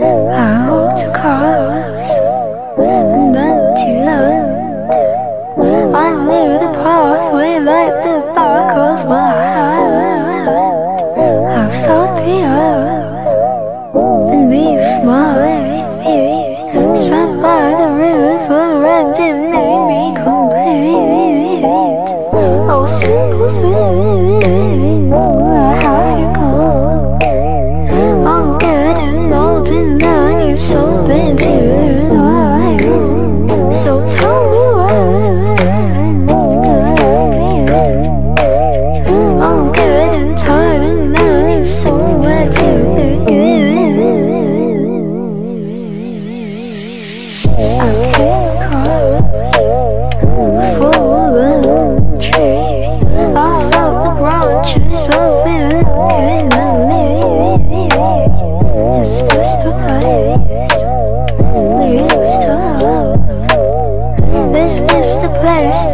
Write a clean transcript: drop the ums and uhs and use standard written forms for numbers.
I walked across an empty land. I knew the pathway like the back of my hand. I felt the earth beneath my feet, sat by the river and it made me complete. Oh, simple thing, where have you gone? I'm getting old and I need something to like. So tell me when you're gonna let me in. I'm getting tired and I need somewhere to begin. I came across a fallen tree. I felt the branches of it looking at me. Is this the place we used to love? Is this the place